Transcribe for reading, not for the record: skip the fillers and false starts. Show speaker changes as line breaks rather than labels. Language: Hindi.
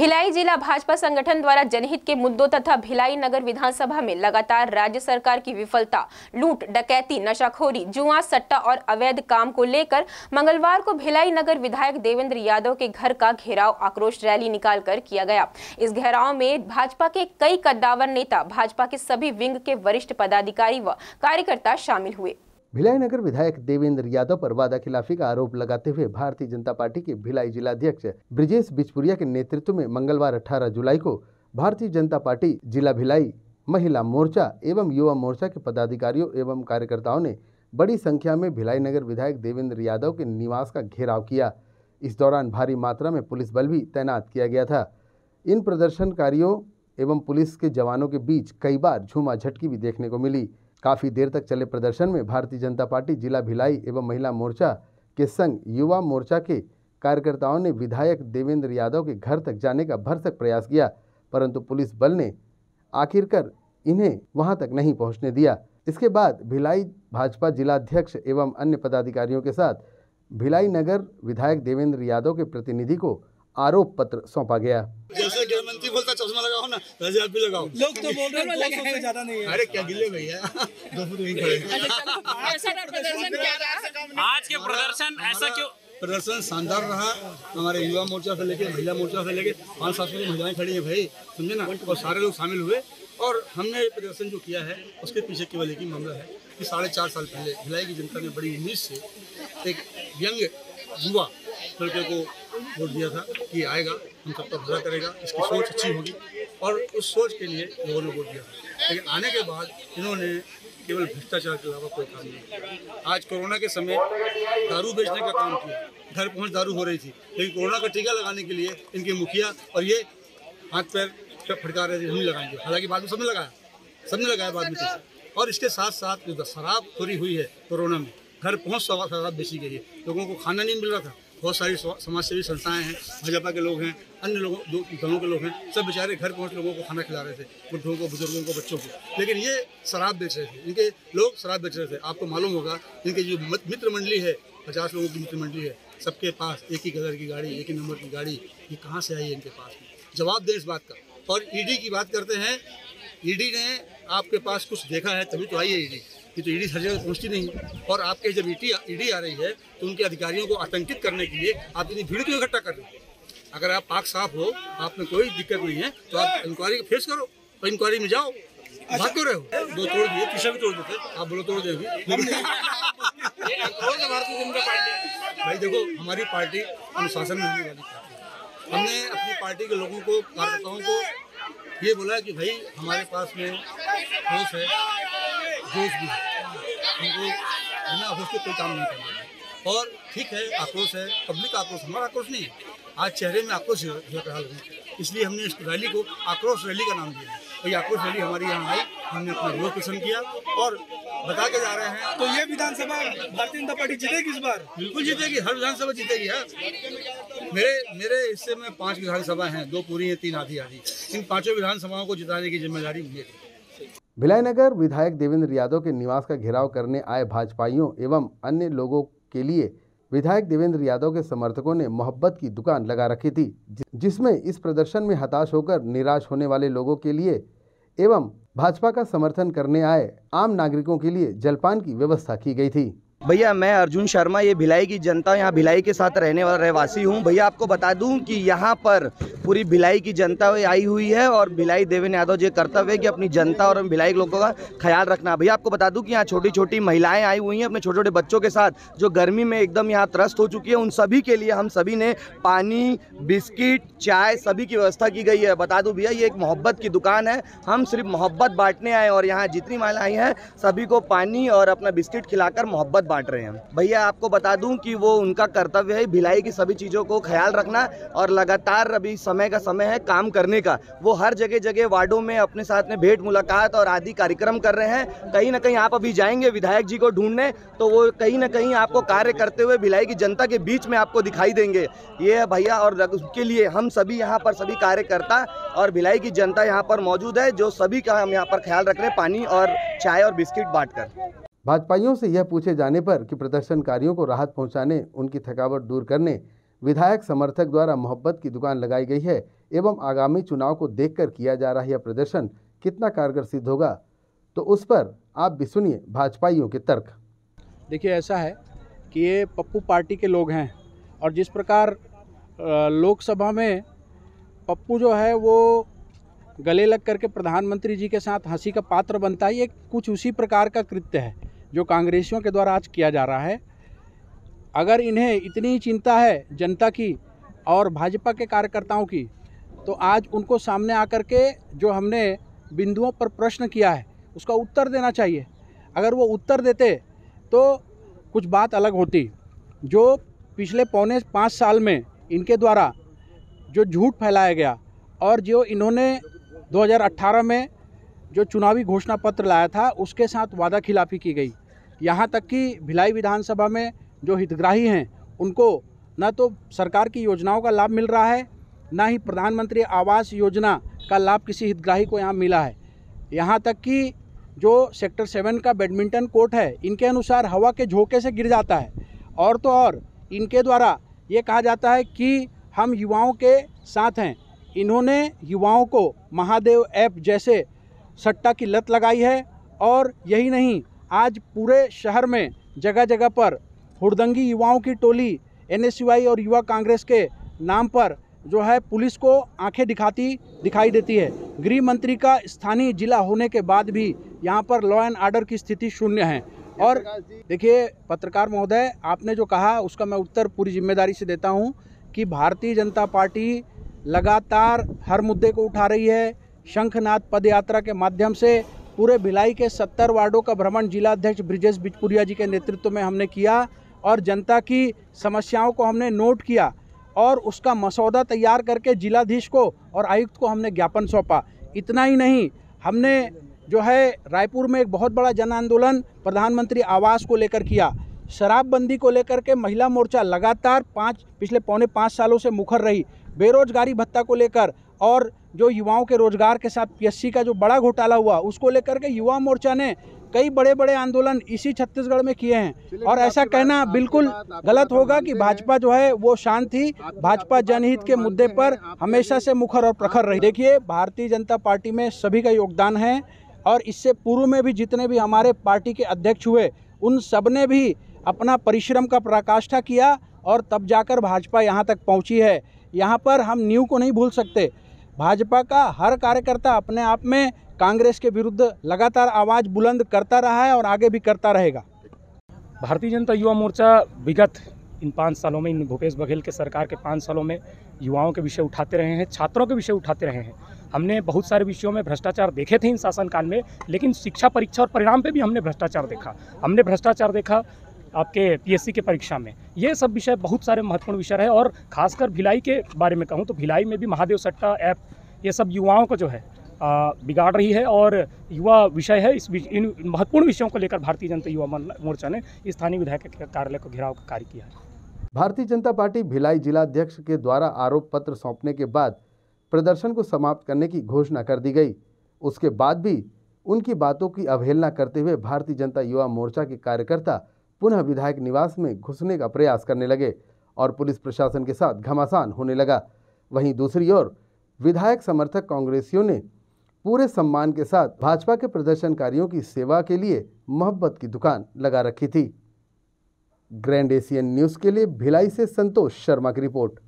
भिलाई जिला भाजपा संगठन द्वारा जनहित के मुद्दों तथा भिलाई नगर विधानसभा में लगातार राज्य सरकार की विफलता, लूट, डकैती, नशाखोरी, जुआ, सट्टा और अवैध काम को लेकर मंगलवार को भिलाई नगर विधायक देवेंद्र यादव के घर का घेराव आक्रोश रैली निकालकर किया गया। इस घेराव में भाजपा के कई कद्दावर नेता, भाजपा के सभी विंग के वरिष्ठ पदाधिकारी व कार्यकर्ता शामिल हुए।
भिलाई नगर विधायक देवेंद्र यादव पर वादाखिलाफी का आरोप लगाते हुए भारतीय जनता पार्टी के भिलाई जिलाध्यक्ष ब्रिजेश बिचपुरिया के नेतृत्व में मंगलवार 18 जुलाई को भारतीय जनता पार्टी जिला भिलाई महिला मोर्चा एवं युवा मोर्चा के पदाधिकारियों एवं कार्यकर्ताओं ने बड़ी संख्या में भिलाई नगर विधायक देवेंद्र यादव के निवास का घेराव किया। इस दौरान भारी मात्रा में पुलिस बल भी तैनात किया गया था। इन प्रदर्शनकारियों एवं पुलिस के जवानों के बीच कई बार झूमा झटकी भी देखने को मिली। काफ़ी देर तक चले प्रदर्शन में भारतीय जनता पार्टी जिला भिलाई एवं महिला मोर्चा के संग युवा मोर्चा के कार्यकर्ताओं ने विधायक देवेंद्र यादव के घर तक जाने का भरसक प्रयास किया, परंतु पुलिस बल ने आखिरकार इन्हें वहां तक नहीं पहुंचने दिया। इसके बाद भिलाई भाजपा जिलाध्यक्ष एवं अन्य पदाधिकारियों के साथ भिलाई नगर विधायक देवेंद्र यादव के प्रतिनिधि को आरोप पत्र सौंपा गया।
जैसे गृह मंत्री बोलता चश्मा लगाओ ना, वैसे आप भी लगाओ।
लोग तो बोल रहे हैं 200 से ज्यादा नहीं है।
अरे क्या गिले भैया, 2 फुट ही खड़े।
आज के प्रदर्शन ऐसा क्यों?
प्रदर्शन शानदार रहा। हमारे युवा मोर्चा से लेके महिला मोर्चा से लेके 500-700 महिलाएं खड़ी हैं भाई, समझे ना, और सारे लोग शामिल हुए। और हमने प्रदर्शन जो किया है उसके पीछे केवल एक ही मामला है कि 4.5 साल पहले भिलाई की जनता ने बड़ी उम्मीद से एक यंग युवा लड़के को वोट दिया था कि आएगा, हम सबका भला करेगा, इसकी सोच अच्छी होगी, और उस सोच के लिए लोगों ने वोट दिया था। लेकिन आने के बाद इन्होंने केवल भ्रष्टाचार के अलावा कोई काम नहीं किया। आज कोरोना के समय दारू बेचने का काम किया, घर पहुंच दारू हो रही थी, लेकिन कोरोना का टीका लगाने के लिए इनके मुखिया और ये हाथ पैर फटका रहे थे, हम ही लगाएंगे। हालांकि बाद में सबने लगाया बाद में टीका। और इसके साथ साथ जो शराब चोरी हुई है कोरोना में, घर पहुँच शराब बेची गई है, लोगों को खाना नहीं मिल रहा था। बहुत सारी समाज सेवी संस्थाएं हैं, भाजपा के लोग हैं, अन्य लोगों दलों के लोग हैं, सब बेचारे घर पहुंच लोगों को खाना खिला रहे थे, बुढ़ों को, बुजुर्गों को, बच्चों को। लेकिन ये शराब बेच रहे थे, इनके लोग शराब बेच रहे थे। आपको मालूम होगा इनके जो मित्र मंडली है, 50 लोगों की मित्र मंडली है, सबके पास एक ही कलर की गाड़ी, एक ही नंबर की गाड़ी। ये कहाँ से आई है इनके पास? जवाब दें इस बात का। और ईडी की बात करते हैं, ईडी ने आपके पास कुछ देखा है तभी तो आई है ईडी। ये तो ईडी हर जगह पहुँचती नहीं। और आपके जब ईडी आ रही है तो उनके अधिकारियों को आतंकित करने के लिए आप इतनी भीड़ क्यों इकट्ठा कर रहे हैं? अगर आप पाक साफ हो, आप में कोई दिक्कत नहीं है, तो आप इंक्वायरी फेस करो और इंक्वायरी में जाओ। बात क्यों रहे हो? 2 तोड़ दिए, तीसरा भी तोड़ देते, आप बोलो तोड़ देंगे। भाई देखो, हमारी पार्टी अनुशासन में रहने वाली पार्टी। हमने अपनी पार्टी के लोगों को, कार्यकर्ताओं को ये बोला कि भाई हमारे पास में होश है, जोश भी है, उनको बिना होश के कोई काम नहीं करना। और ठीक है, आक्रोश है, पब्लिक आक्रोश, हमारा आक्रोश नहीं है। आज चेहरे में आक्रोश झलक रहा है, इसलिए हमने इस रैली को आक्रोश रैली का नाम दिया। और ये आक्रोश रैली हमारी यहाँ आई, हमने अपना विरोध प्रदर्शन किया और बता के जा रहे हैं।
तो ये विधानसभा भारतीय जनता पार्टी जीतेगी इस बार?
बिल्कुल जीतेगी, हर विधानसभा जीतेगी। मेरे हिस्से में 5 विधानसभा हैं, 2 पूरी हैं, 3 आधी। इन 5 विधानसभाओं को जिताने की जिम्मेदारी मेरी।
भिलाई नगर विधायक देवेंद्र यादव के निवास का घेराव करने आए भाजपाइयों एवं अन्य लोगों के लिए विधायक देवेंद्र यादव के समर्थकों ने मोहब्बत की दुकान लगा रखी थी, जिसमें इस प्रदर्शन में हताश होकर निराश होने वाले लोगों के लिए एवं भाजपा का समर्थन करने आए आम नागरिकों के लिए जलपान की व्यवस्था की गई थी।
भैया मैं अर्जुन शर्मा, ये भिलाई की जनता, यहाँ भिलाई के साथ रहने वाला रहवासी हूँ। भैया आपको बता दूं कि यहाँ पर पूरी भिलाई की जनता आई हुई है और भिलाई देवेंद्र यादव जी कर्तव्य है कि अपनी जनता और भिलाई के लोगों का ख्याल रखना। भैया आपको बता दूं कि यहाँ छोटी छोटी महिलाएं आई हुई हैं अपने छोटे छोटे बच्चों के साथ, जो गर्मी में एकदम यहाँ त्रस्त हो चुकी है। उन सभी के लिए हम सभी ने पानी, बिस्किट, चाय सभी की व्यवस्था की गई है। बता दूं भैया, ये एक मोहब्बत की दुकान है, हम सिर्फ मोहब्बत बांटने आए और यहाँ जितनी महिलाएं आई हैं सभी को पानी और अपना बिस्किट खिलाकर मोहब्बत बांट रहे हैं। भैया आपको बता दूं कि वो उनका कर्तव्य है भिलाई की सभी चीज़ों को ख्याल रखना, और लगातार अभी समय का समय है काम करने का। वो हर जगह जगह वार्डों में अपने साथ में भेंट मुलाकात और आदि कार्यक्रम कर रहे हैं। कहीं ना कहीं आप अभी जाएंगे विधायक जी को ढूंढने, तो वो कहीं ना कहीं आपको कार्य करते हुए भिलाई की जनता के बीच में आपको दिखाई देंगे। ये है भैया, और उसके लिए हम सभी यहाँ पर सभी कार्यकर्ता और भिलाई की जनता यहाँ पर मौजूद है, जो सभी का हम यहाँ पर ख्याल रख रहे हैं, पानी और चाय और बिस्किट बांटकर।
भाजपाइयों से यह पूछे जाने पर कि प्रदर्शनकारियों को राहत पहुंचाने, उनकी थकावट दूर करने विधायक समर्थक द्वारा मोहब्बत की दुकान लगाई गई है, एवं आगामी चुनाव को देखकर किया जा रहा यह प्रदर्शन कितना कारगर सिद्ध होगा, तो उस पर आप भी सुनिए भाजपाइयों के तर्क।
देखिए, ऐसा है कि ये पप्पू पार्टी के लोग हैं और जिस प्रकार लोकसभा में पप्पू जो है वो गले लग करके प्रधानमंत्री जी के साथ हंसी का पात्र बनता है, ये कुछ उसी प्रकार का कृत्य है जो कांग्रेसियों के द्वारा आज किया जा रहा है। अगर इन्हें इतनी चिंता है जनता की और भाजपा के कार्यकर्ताओं की, तो आज उनको सामने आकर के जो हमने बिंदुओं पर प्रश्न किया है उसका उत्तर देना चाहिए। अगर वो उत्तर देते तो कुछ बात अलग होती। जो पिछले 4.25 साल में इनके द्वारा जो झूठ फैलाया गया और जो इन्होंने 2018 में जो चुनावी घोषणा पत्र लाया था उसके साथ वादा खिलाफी की गई। यहाँ तक कि भिलाई विधानसभा में जो हितग्राही हैं उनको न तो सरकार की योजनाओं का लाभ मिल रहा है, ना ही प्रधानमंत्री आवास योजना का लाभ किसी हितग्राही को यहाँ मिला है। यहाँ तक कि जो सेक्टर 7 का बैडमिंटन कोर्ट है, इनके अनुसार हवा के झोंके से गिर जाता है। और तो और इनके द्वारा ये कहा जाता है कि हम युवाओं के साथ हैं। इन्होंने युवाओं को महादेव ऐप जैसे सट्टा की लत लगाई है। और यही नहीं, आज पूरे शहर में जगह जगह पर हुड़दंगी युवाओं की टोली NSUI और युवा कांग्रेस के नाम पर जो है पुलिस को आंखें दिखाई देती है। गृह मंत्री का स्थानीय जिला होने के बाद भी यहाँ पर लॉ एंड ऑर्डर की स्थिति शून्य है। और देखिए पत्रकार महोदय, आपने जो कहा उसका मैं उत्तर पूरी जिम्मेदारी से देता हूँ कि भारतीय जनता पार्टी लगातार हर मुद्दे को उठा रही है। शंखनाद पद यात्रा के माध्यम से पूरे भिलाई के 70 वार्डों का भ्रमण जिलाध्यक्ष ब्रिजेश बिचपुरिया जी के नेतृत्व में हमने किया और जनता की समस्याओं को हमने नोट किया और उसका मसौदा तैयार करके जिलाधीश को और आयुक्त को हमने ज्ञापन सौंपा। इतना ही नहीं, हमने जो है रायपुर में एक बहुत बड़ा जन आंदोलन प्रधानमंत्री आवास को लेकर किया। शराबबंदी को लेकर के महिला मोर्चा लगातार पिछले 4.25 सालों से मुखर रही। बेरोजगारी भत्ता को लेकर और जो युवाओं के रोजगार के साथ PSC का जो बड़ा घोटाला हुआ उसको लेकर के युवा मोर्चा ने कई बड़े बड़े आंदोलन इसी छत्तीसगढ़ में किए हैं। और ऐसा कहना बिल्कुल गलत होगा कि भाजपा जो है वो शांत थी। भाजपा जनहित के मुद्दे पर हमेशा से मुखर और प्रखर रही। देखिए, भारतीय जनता पार्टी में सभी का योगदान है और इससे पूर्व में भी जितने भी हमारे पार्टी के अध्यक्ष हुए उन सब ने भी अपना परिश्रम का पराकाष्ठा किया और तब जाकर भाजपा यहाँ तक पहुँची है। यहाँ पर हम न्यू को नहीं भूल सकते। भाजपा का हर कार्यकर्ता अपने आप में कांग्रेस के विरुद्ध लगातार आवाज़ बुलंद करता रहा है और आगे भी करता रहेगा।
भारतीय जनता युवा मोर्चा विगत इन 5 सालों में, इन भूपेश बघेल के सरकार के 5 सालों में युवाओं के विषय उठाते रहे हैं, छात्रों के विषय उठाते रहे हैं। हमने बहुत सारे विषयों में भ्रष्टाचार देखे थे इन शासनकाल में, लेकिन शिक्षा परीक्षा और परिणाम पे भी हमने भ्रष्टाचार देखा। हमने भ्रष्टाचार देखा आपके PSC के परीक्षा में। ये सब विषय बहुत सारे महत्वपूर्ण विषय रहे। और खासकर भिलाई के बारे में कहूँ तो भिलाई में भी महादेव सट्टा ऐप ये सब युवाओं को जो है बिगाड़ रही है और युवा विषय है। इन महत्वपूर्ण विषयों को लेकर भारतीय जनता युवा मोर्चा ने स्थानीय विधायक के कार्यालय को घेराव का कार्य किया है।
भारतीय जनता पार्टी भिलाई जिलाध्यक्ष के द्वारा आरोप पत्र सौंपने के बाद प्रदर्शन को समाप्त करने की घोषणा कर दी गई। उसके बाद भी उनकी बातों की अवहेलना करते हुए भारतीय जनता युवा मोर्चा के कार्यकर्ता पुनः विधायक निवास में घुसने का प्रयास करने लगे और पुलिस प्रशासन के साथ घमासान होने लगा। वहीं दूसरी ओर विधायक समर्थक कांग्रेसियों ने पूरे सम्मान के साथ भाजपा के प्रदर्शनकारियों की सेवा के लिए मोहब्बत की दुकान लगा रखी थी। ग्रैंड एशियन न्यूज़ के लिए भिलाई से संतोष शर्मा की रिपोर्ट।